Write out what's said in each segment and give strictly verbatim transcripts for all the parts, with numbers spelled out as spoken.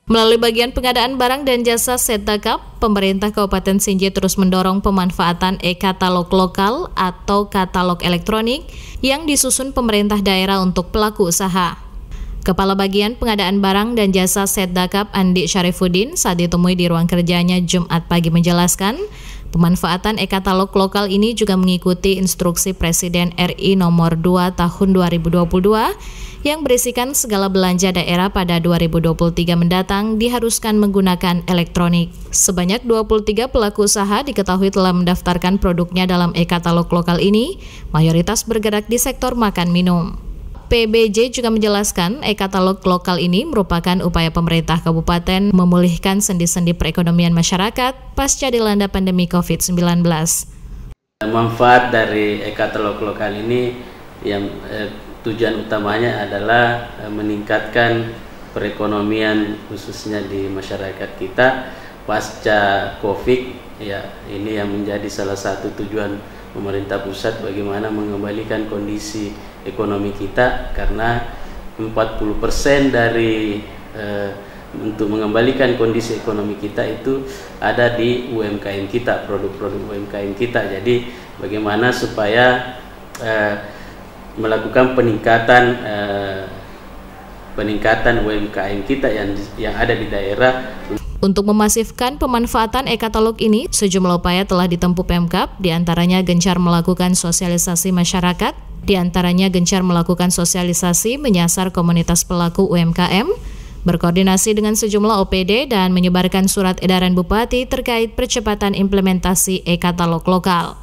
Melalui bagian pengadaan barang dan jasa Setdakap, pemerintah Kabupaten Sinjai terus mendorong pemanfaatan e-katalog lokal atau katalog elektronik yang disusun pemerintah daerah untuk pelaku usaha. Kepala Bagian Pengadaan Barang dan Jasa Setdakap Andi Syarifuddin saat ditemui di ruang kerjanya Jumat pagi menjelaskan, pemanfaatan e-katalog lokal ini juga mengikuti instruksi Presiden R I nomor dua tahun dua ribu dua puluh dua yang berisikan segala belanja daerah pada dua ribu dua puluh tiga mendatang diharuskan menggunakan elektronik. Sebanyak dua puluh tiga pelaku usaha diketahui telah mendaftarkan produknya dalam e-katalog lokal ini, mayoritas bergerak di sektor makan minum. P B J juga menjelaskan e-katalog lokal ini merupakan upaya pemerintah kabupaten memulihkan sendi-sendi perekonomian masyarakat pasca dilanda pandemi covid sembilan belas. Manfaat dari e-katalog lokal ini yang eh, tujuan utamanya adalah eh, meningkatkan perekonomian khususnya di masyarakat kita pasca Covid. Ya, ini yang menjadi salah satu tujuan pemerintah pusat bagaimana mengembalikan kondisi ekonomi kita, karena empat puluh persen dari eh, untuk mengembalikan kondisi ekonomi kita itu ada di U M K M kita, produk-produk U M K M kita. Jadi bagaimana supaya eh, melakukan peningkatan eh, peningkatan U M K M kita yang yang ada di daerah. Untuk memasifkan pemanfaatan e-katalog ini, sejumlah upaya telah ditempuh Pemkab, diantaranya gencar melakukan sosialisasi masyarakat, diantaranya gencar melakukan sosialisasi menyasar komunitas pelaku U M K M, berkoordinasi dengan sejumlah O P D dan menyebarkan surat edaran Bupati terkait percepatan implementasi e-katalog lokal.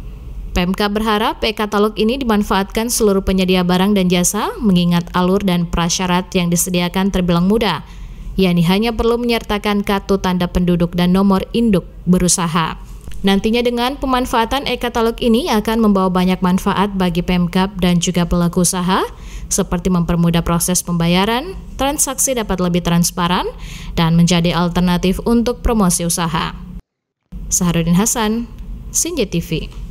Pemkab berharap e-katalog ini dimanfaatkan seluruh penyedia barang dan jasa, mengingat alur dan prasyarat yang disediakan terbilang mudah, yakni hanya perlu menyertakan kartu tanda penduduk dan nomor induk berusaha. Nantinya dengan pemanfaatan e-katalog ini akan membawa banyak manfaat bagi Pemkab dan juga pelaku usaha, seperti mempermudah proses pembayaran, transaksi dapat lebih transparan, dan menjadi alternatif untuk promosi usaha. Saharudin Hasan, Sinjai T V.